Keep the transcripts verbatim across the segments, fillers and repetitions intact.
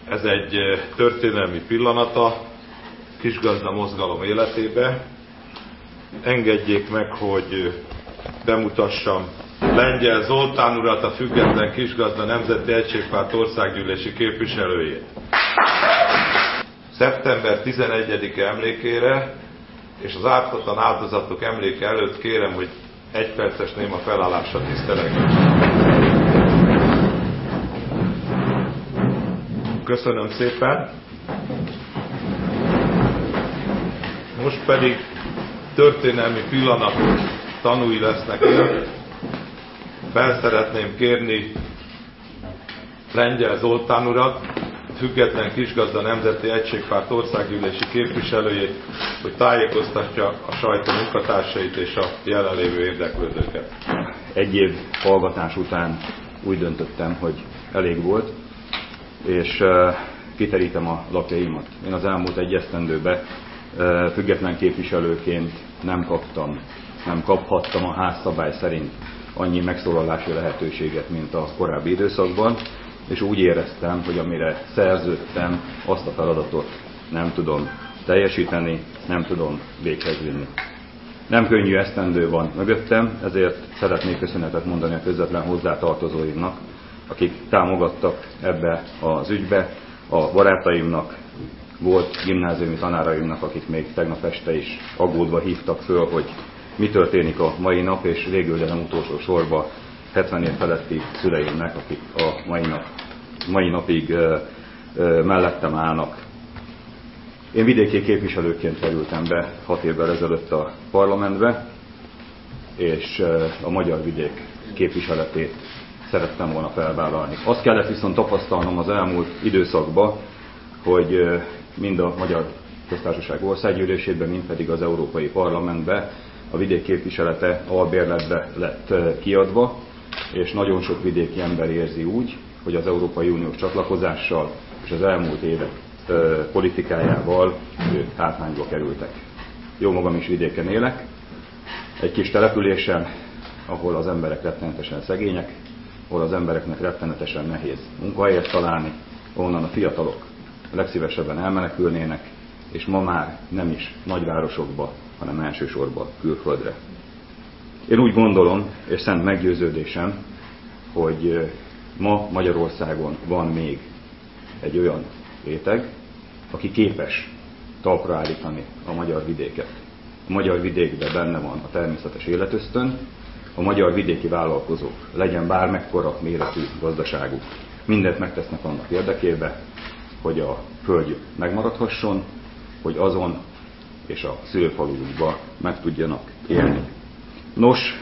Ez egy történelmi pillanata Kisgazda mozgalom életébe. Engedjék meg, hogy bemutassam Lengyel Zoltán urat, a Független Kisgazda Nemzeti Egységpárt országgyűlési képviselőjét. szeptember tizenegyedike emlékére és az ártatlan áldozatok emléke előtt kérem, hogy egy perces néma felállással tisztelegünk. Köszönöm szépen. Most pedig történelmi pillanat tanúi lesznek önök. Fel szeretném kérni Lengyel Zoltán urat, Független Kisgazda Nemzeti Egységpárt országgyűlési képviselőjét, hogy tájékoztatja a sajtó munkatársait és a jelenlévő érdeklődőket. Egy év hallgatás után úgy döntöttem, hogy elég volt, és uh, kiterítem a lapjaimat. Én az elmúlt egy esztendőben uh, független képviselőként nem kaptam, nem kaphattam a házszabály szerint annyi megszólalási lehetőséget, mint a korábbi időszakban, és úgy éreztem, hogy amire szerződtem, azt a feladatot nem tudom teljesíteni, nem tudom véghez vinni. Nem könnyű esztendő van mögöttem, ezért szeretnék köszönetet mondani a közvetlen hozzátartozóimnak, akik támogattak ebbe az ügybe, a barátaimnak, volt gimnáziumi tanáraimnak, akik még tegnap este is aggódva hívtak föl, hogy mi történik a mai nap, és végül, de nem utolsó sorban hetven év feletti szüleimnek, akik a mai, nap, mai napig ö, ö, mellettem állnak. Én vidéki képviselőként kerültem be hat évvel ezelőtt a parlamentbe, és ö, a magyar vidék képviseletét szerettem volna felvállalni. Azt kellett viszont tapasztalnom az elmúlt időszakban, hogy ö, mind a Magyar Köztársaság Országgyűlésében, mind pedig az Európai Parlamentben a vidék képviselete albérletbe lett kiadva, és nagyon sok vidéki ember érzi úgy, hogy az Európai Uniós csatlakozással és az elmúlt évek politikájával ők hátrányba kerültek. Jó magam is vidéken élek, egy kis településen, ahol az emberek rettenetesen szegények, ahol az embereknek rettenetesen nehéz munkahelyet találni, ahonnan a fiatalok legszívesebben elmenekülnének, és ma már nem is nagyvárosokba, hanem elsősorban külföldre. Én úgy gondolom, és szent meggyőződésem, hogy ma Magyarországon van még egy olyan réteg, aki képes talpra állítani a magyar vidéket. A magyar vidékben benne van a természetes életösztön, a magyar vidéki vállalkozók, legyen bármekkora méretű gazdaságuk, mindent megtesznek annak érdekében, hogy a földjük megmaradhasson, hogy azon és a szülőfalujukba meg tudjanak élni. Nos,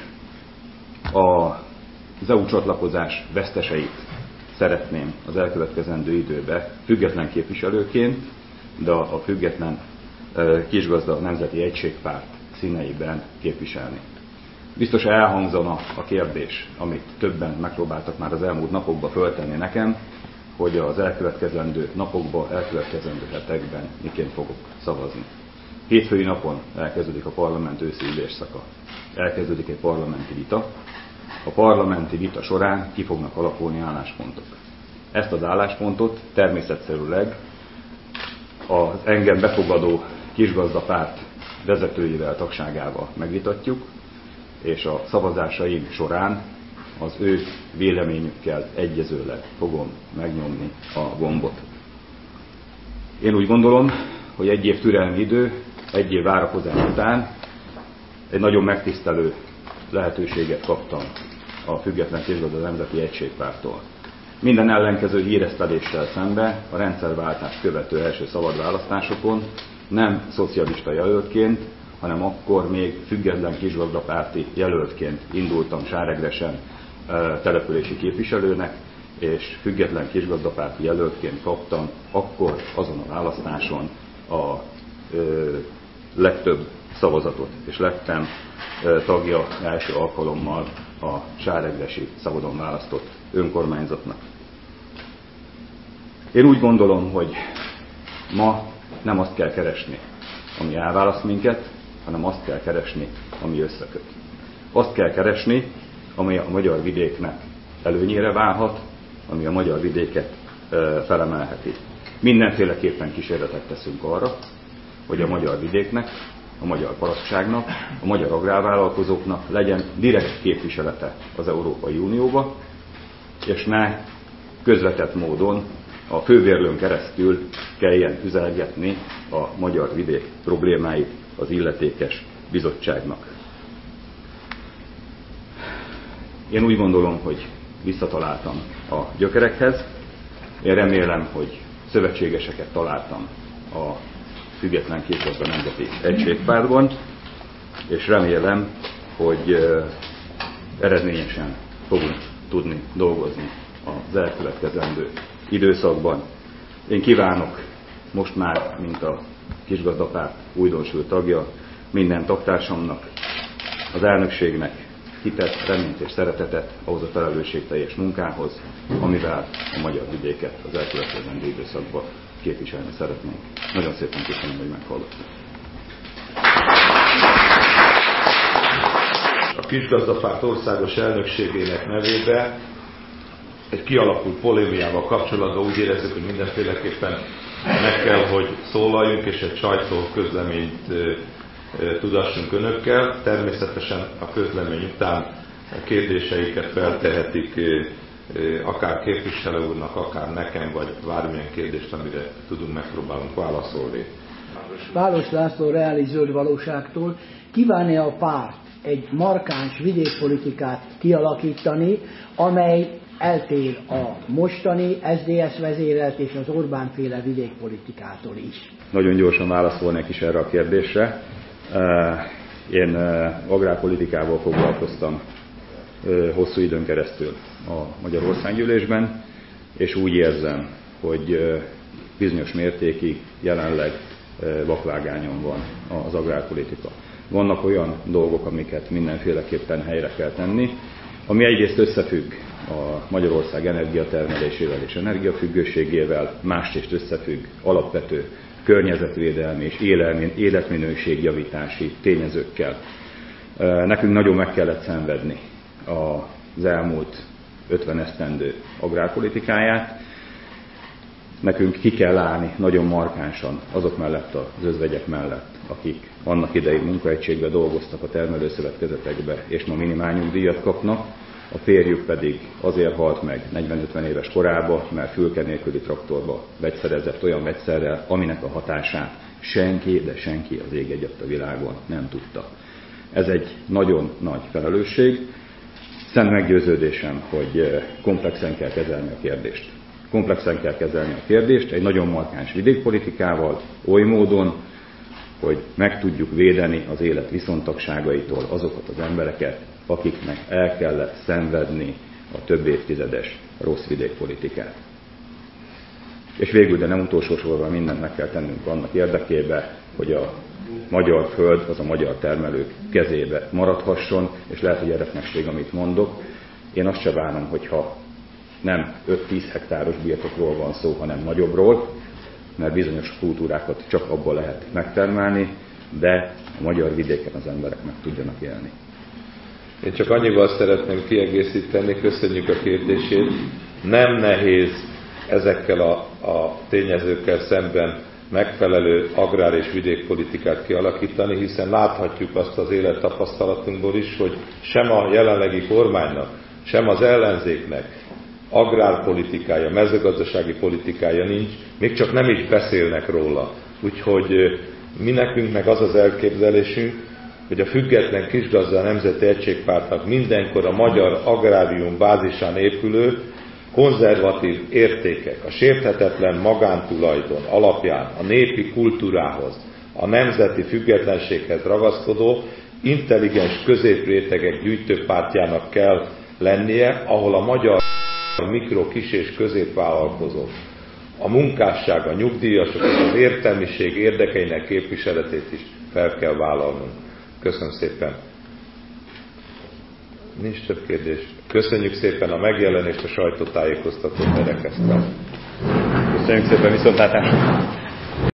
az é u csatlakozás veszteseit szeretném az elkövetkezendő időben független képviselőként, de a Független Kisgazda Nemzeti Egységpárt színeiben képviselni. Biztos elhangzana a kérdés, amit többen megpróbáltak már az elmúlt napokban föltenni nekem, hogy az elkövetkezendő napokban, elkövetkezendő hetekben miként fogok szavazni. Hétfői napon elkezdődik a parlament őszi ülésszaka. Elkezdődik egy parlamenti vita. A parlamenti vita során ki fognak alakulni álláspontok. Ezt az álláspontot természetszerűleg az engem befogadó Kisgazdapárt vezetőivel, tagságával megvitatjuk, és a szavazásaim során az ő véleményükkel egyezőleg fogom megnyomni a gombot. Én úgy gondolom, hogy egy év türelmi idő, egy év várakozás után egy nagyon megtisztelő lehetőséget kaptam a Független Kisgazda Nemzeti Egységpárttól. Minden ellenkező híreszteléssel szemben a rendszerváltást követő első szabad választásokon nem szocialista jelöltként, hanem akkor még független kisgazdapárti jelöltként indultam Sáregresen települési képviselőnek, és független kisgazdapárti jelöltként kaptam akkor azon a választáson a ö, legtöbb szavazatot, és lettem ö, tagja első alkalommal a sáregresi szabadon választott önkormányzatnak. Én úgy gondolom, hogy ma nem azt kell keresni, ami elválaszt minket, hanem azt kell keresni, ami összeköt. Azt kell keresni, ami a magyar vidéknek előnyére válhat, ami a magyar vidéket felemelheti. Mindenféleképpen kísérletet teszünk arra, hogy a magyar vidéknek, a magyar parasztságnak, a magyar agrárvállalkozóknak legyen direkt képviselete az Európai Unióba, és ne közvetett módon a fővérlőn keresztül kelljen üzelgetni a magyar vidék problémáit az illetékes bizottságnak. Én úgy gondolom, hogy visszataláltam a gyökerekhez. Én remélem, hogy szövetségeseket találtam a Független Kisgazda Nemzeti Egységpártban, és remélem, hogy eredményesen fogunk tudni dolgozni az elkövetkezendő időszakban. Én kívánok most már, mint a Kisgazdapárt újdonsült tagja, minden tagtársamnak, az elnökségnek hitet, reményt és szeretetet ahhoz a felelősségteljes munkához, amivel a magyar vidéket az elkövetkezendő időszakban képviselni szeretnénk. Nagyon szépen köszönöm, hogy meghallgattak. A Kisgazdapárt országos elnökségének nevében egy kialakult polémiával kapcsolatban úgy érezzük, hogy mindenféleképpen meg kell, hogy szólaljunk, és egy sajtóközleményt tudassunk önökkel. Természetesen a közlemény után a kérdéseiket feltehetik akár képviselő úrnak, akár nekem, vagy bármilyen kérdést, amire tudunk, megpróbálunk válaszolni. Válos László, Reális Zöld Valóságtól. Kíván-e a párt egy markáns vidékpolitikát kialakítani, amely eltér a mostani es zé es vezérelt és az Orbán-féle vidékpolitikától is? Nagyon gyorsan válaszolnék is erre a kérdésre. Én agrárpolitikával foglalkoztam hosszú időn keresztül a Magyar Országgyűlésben, és úgy érzem, hogy bizonyos mértékig jelenleg vakvágányon van az agrárpolitika. Vannak olyan dolgok, amiket mindenféleképpen helyre kell tenni, ami egyrészt összefügg a Magyarország energiatermelésével és energiafüggőségével, másrészt összefügg alapvető környezetvédelmi és életminőségjavítási tényezőkkel. Nekünk nagyon meg kellett szenvedni az elmúlt ötven esztendő agrárpolitikáját. Nekünk ki kell állni nagyon markánsan azok mellett az özvegyek mellett, akik annak idején munkaegységben dolgoztak a termelőszövetkezetekbe, és ma minimálnyugdíjat kapnak, a férjük pedig azért halt meg negyven-ötven éves korában, mert fülke nélküli traktorba vegyszerezett olyan vegyszerrel, aminek a hatását senki, de senki az ég egyet a világon nem tudta. Ez egy nagyon nagy felelősség. Szent meggyőződésem, hogy komplexen kell kezelni a kérdést. Komplexen kell kezelni a kérdést egy nagyon markáns vidékpolitikával, oly módon, hogy meg tudjuk védeni az élet viszontagságaitól azokat az embereket, akiknek el kellett szenvedni a több évtizedes rossz vidékpolitikát. És végül, de nem utolsó sorban mindent meg kell tennünk annak érdekében, hogy a magyar föld az a magyar termelők kezébe maradhasson, és lehet, hogy eretnekség, amit mondok. Én azt se várom, hogyha nem öt-tíz hektáros birtokról van szó, hanem nagyobbról, mert bizonyos kultúrákat csak abból lehet megtermelni, de a magyar vidéken az emberek meg tudjanak élni. Én csak annyival szeretném kiegészíteni, köszönjük a kérdését. Nem nehéz ezekkel a, a tényezőkkel szemben megfelelő agrár- és vidékpolitikát kialakítani, hiszen láthatjuk azt az élettapasztalatunkból is, hogy sem a jelenlegi kormánynak, sem az ellenzéknek agrárpolitikája, mezőgazdasági politikája nincs, még csak nem is beszélnek róla. Úgyhogy mi nekünk meg az az elképzelésünk, hogy a Független Kisgazda Nemzeti Egységpártnak mindenkor a magyar agrárium bázisán épülő konzervatív értékek, a sérthetetlen magántulajdon alapján a népi kultúrához, a nemzeti függetlenséghez ragaszkodó, intelligens középrétegek gyűjtőpártjának kell lennie, ahol a magyar mikro, kis és középvállalkozók, a munkásság, a nyugdíjasok és az értelmiség érdekeinek képviseletét is fel kell vállalnunk. Köszönöm szépen. Nincs több kérdés. Köszönjük szépen a megjelenést, a sajtótájékoztatót, berekeztem. Köszönjük szépen, viszontlátásra!